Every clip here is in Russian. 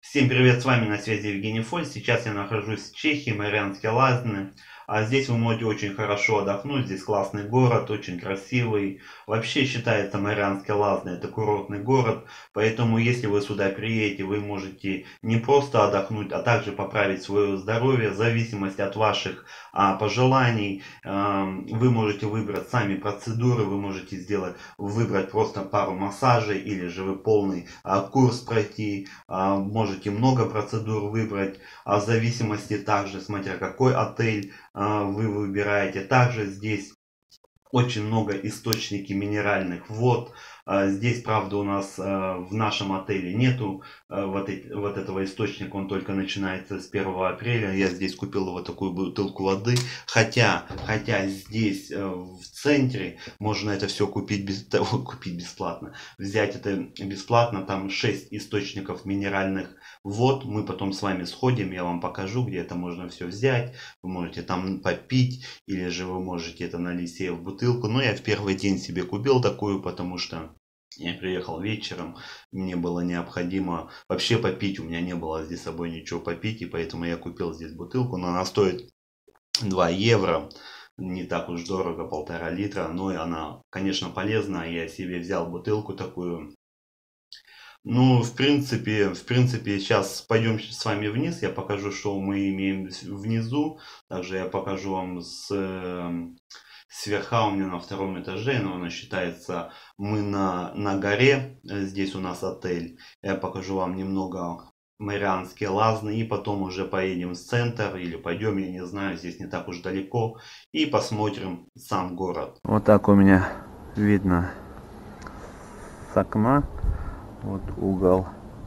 Всем привет, с вами на связи Евгений Фоль. Сейчас я нахожусь в Чехии, Марианские Лазни. А здесь вы можете очень хорошо отдохнуть. Здесь классный город, очень красивый. Вообще считается Марианские Лазни это курортный город. Поэтому если вы сюда приедете, вы можете не просто отдохнуть, а также поправить свое здоровье. В зависимости от ваших пожеланий вы можете выбрать сами процедуры. Вы можете выбрать просто пару массажей или же вы полный курс пройти. Можете много процедур выбрать, в зависимости также, смотря какой отель вы выбираете. Также здесь очень много источников минеральных вод. Здесь, правда, у нас в нашем отеле нету вот этого источника, он только начинается с 1 апреля. Я здесь купил вот такую бутылку воды. Хотя здесь в центре можно это все купить бесплатно. Взять это бесплатно, там 6 источников минеральных вод. Мы потом с вами сходим, я вам покажу, где это можно все взять. Вы можете там попить, или же вы можете это налить себе в бутылку. Но я в первый день себе купил такую, потому что я приехал вечером, мне было необходимо вообще попить, у меня не было здесь с собой ничего попить, и поэтому я купил здесь бутылку, но она стоит 2 евро, не так уж дорого, 1,5 литра, но и она, конечно, полезна, я себе взял бутылку такую. Ну, в принципе, сейчас пойдем с вами вниз, я покажу, что мы имеем внизу, также я покажу вам сверха у меня на 2-м этаже, но она считается, мы на горе, здесь у нас отель. Я покажу вам немного Марианские Лазни и потом уже поедем в центр или пойдем, я не знаю, здесь не так уж далеко, и посмотрим сам город. Вот так у меня видно с окна, вот угол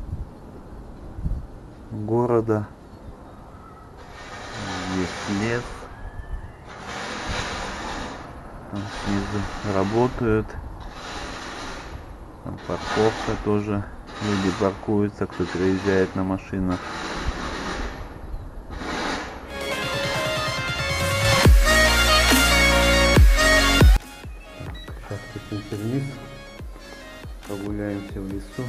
города, здесь лес. Там снизу работают, там парковка тоже, люди паркуются, кто приезжает на машинах. Сейчас спустимся вниз, прогуляемся в лесу.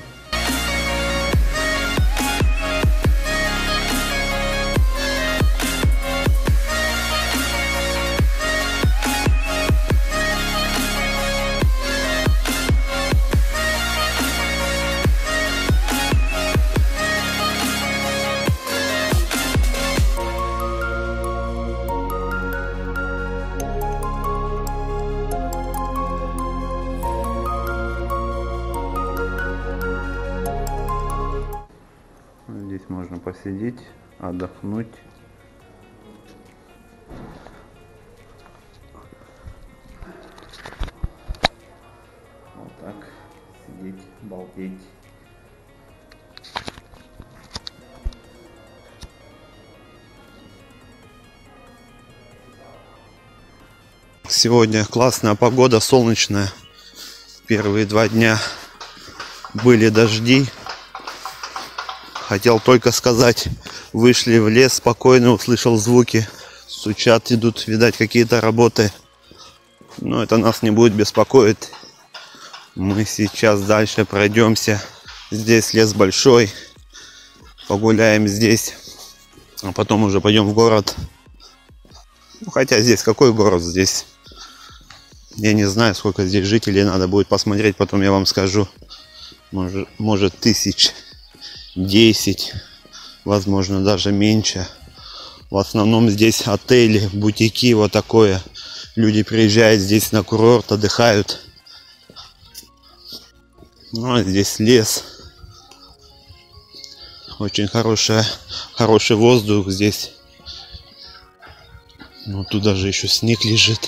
Здесь можно посидеть, отдохнуть. Вот так сидеть, балдеть. Сегодня классная погода, солнечная. Первые 2 дня были дожди. Хотел только сказать, вышли в лес спокойно, услышал звуки, стучат, идут, видать, какие-то работы. Но это нас не будет беспокоить. Мы сейчас дальше пройдемся. Здесь лес большой, погуляем здесь, а потом уже пойдем в город. Ну, хотя здесь какой город здесь? Я не знаю, сколько здесь жителей, надо будет посмотреть, потом я вам скажу. Может 10, возможно даже меньше. В основном здесь отели, бутики, вот такое. Люди приезжают здесь на курорт, отдыхают. Ну, а здесь лес. Очень хороший воздух здесь. Ну, тут даже еще снег лежит.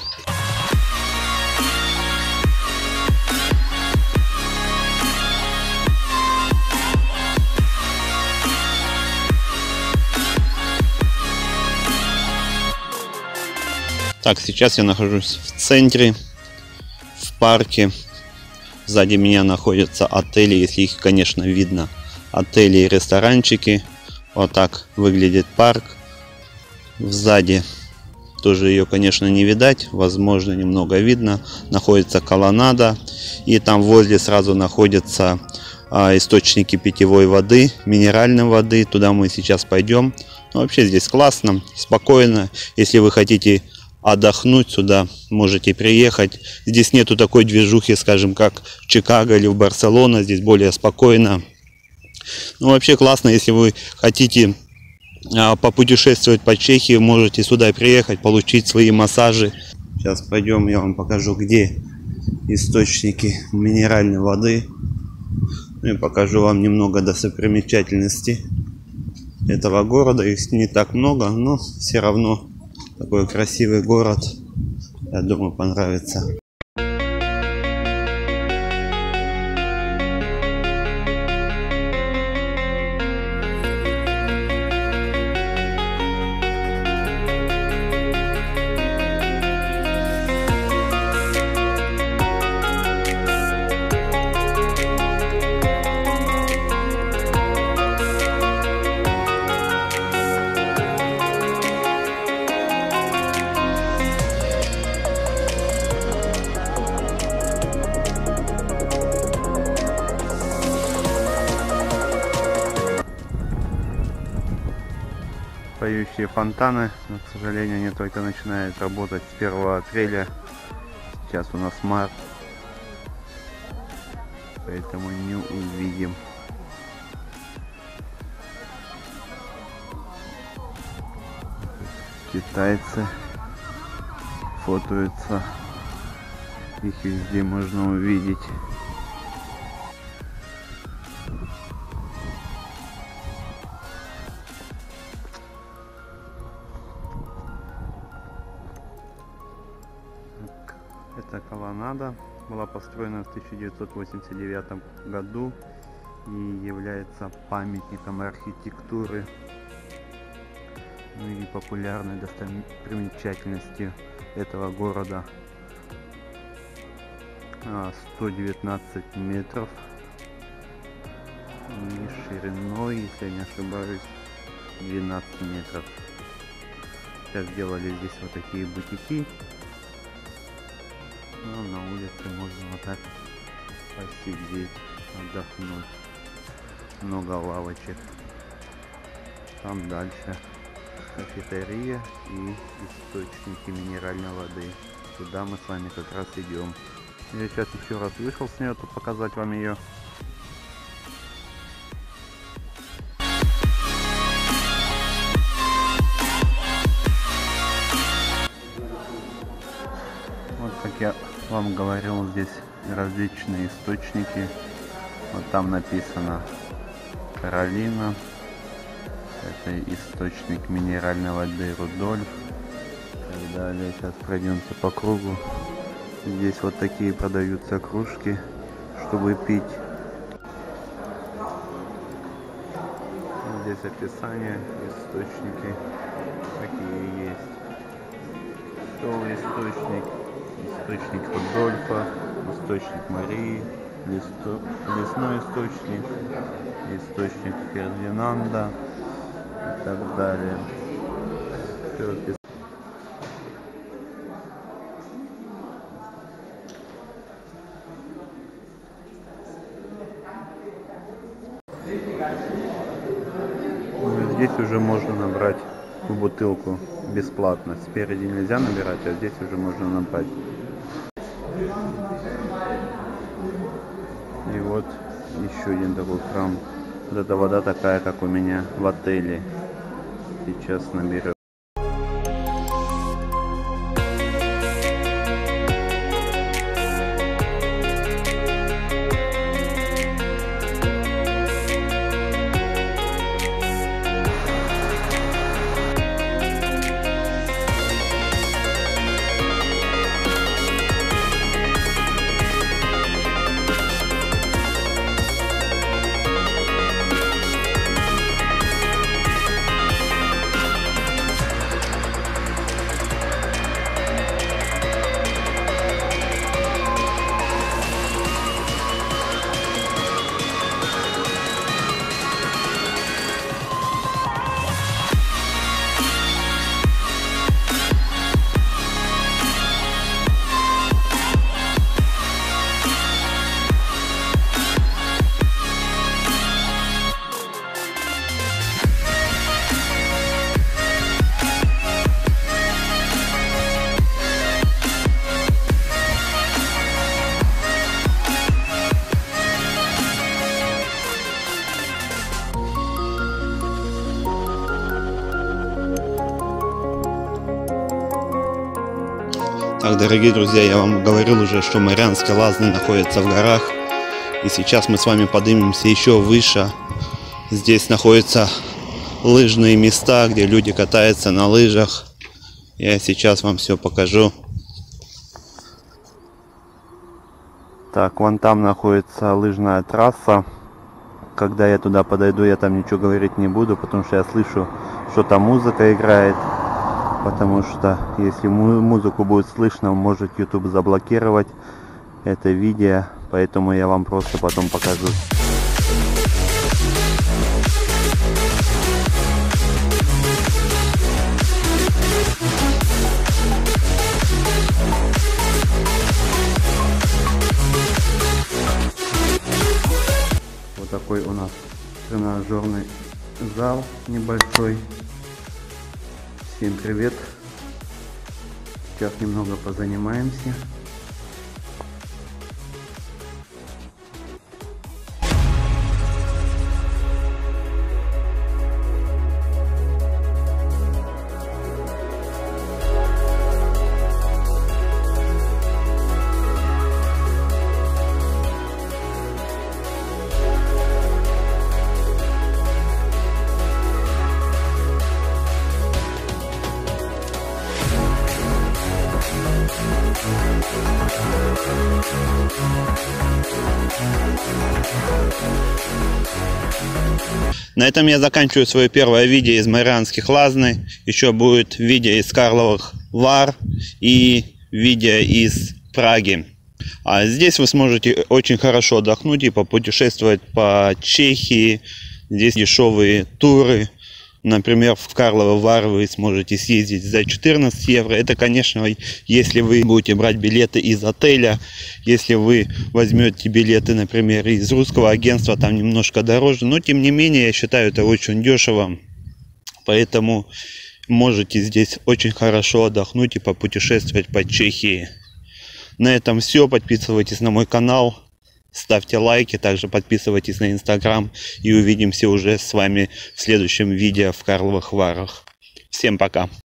Так, сейчас я нахожусь в центре, в парке. Сзади меня находятся отели, если их, конечно, видно. Отели и ресторанчики. Вот так выглядит парк. Сзади тоже ее, конечно, не видать. Возможно, немного видно. Находится колоннада. И там возле сразу находится источники питьевой воды, минеральной воды. Туда мы сейчас пойдем. Но вообще здесь классно, спокойно. Если вы хотите отдохнуть, сюда можете приехать. Здесь нету такой движухи, скажем, как в Чикаго или в Барселоне. Здесь более спокойно. Ну, вообще классно, если вы хотите попутешествовать по Чехии, можете сюда приехать, получить свои массажи. Сейчас пойдем, я вам покажу, где источники минеральной воды. Ну и покажу вам немного достопримечательностей этого города. Их не так много, но все равно такой красивый город. Я думаю, понравится. Поющие фонтаны, но, к сожалению, они только начинают работать с 1 апреля. Сейчас у нас март, поэтому не увидим. Китайцы фотаются, их везде можно увидеть. Эта колоннада была построена в 1989 году и является памятником архитектуры, ну и популярной достопримечательностью этого города. 119 метров и шириной, если я не ошибаюсь, 12 метров. Сейчас сделали здесь вот такие бутики. Ну, на улице можно вот так посидеть, отдохнуть. Много лавочек. Там дальше кафетерия и источники минеральной воды. Туда мы с вами как раз идем. Я сейчас еще раз вышел с нее, тут показать вам ее. Вот как я вам говорил, здесь различные источники. Вот там написано Каролина. Это источник минеральной воды Рудольф. И далее сейчас пройдемся по кругу. Здесь вот такие продаются кружки, чтобы пить. Здесь описание, источники какие есть. Что источник? Источник Рудольфа, источник Марии, лесной источник, источник Фердинанда и так далее. Здесь уже можно набрать бутылку бесплатно. Спереди нельзя набирать, а здесь уже можно набрать. И вот еще один такой храм. Вот эта вода такая, как у меня в отеле. Сейчас наберем. Так, дорогие друзья, я вам говорил уже, что Марианские Лазни находятся в горах. И сейчас мы с вами поднимемся еще выше. Здесь находятся лыжные места, где люди катаются на лыжах. Я сейчас вам все покажу. Так, вон там находится лыжная трасса. Когда я туда подойду, я там ничего говорить не буду, потому что я слышу, что там музыка играет. Потому что если музыку будет слышно, может YouTube заблокировать это видео. Поэтому я вам просто потом покажу. Вот такой у нас тренажерный зал небольшой. Всем привет! Сейчас немного позанимаемся. На этом я заканчиваю свое первое видео из Марианских Лазни. Еще будет видео из Карловых Вар и видео из Праги. А здесь вы сможете очень хорошо отдохнуть и попутешествовать по Чехии. Здесь дешевые туры. Например, в Карловы Вары вы сможете съездить за 14 евро. Это, конечно, если вы будете брать билеты из отеля. Если вы возьмете билеты, например, из русского агентства, там немножко дороже. Но, тем не менее, я считаю, это очень дешево. Поэтому можете здесь очень хорошо отдохнуть и попутешествовать по Чехии. На этом все. Подписывайтесь на мой канал. Ставьте лайки, также подписывайтесь на Инстаграм. И увидимся уже с вами в следующем видео в Карловых Варах. Всем пока!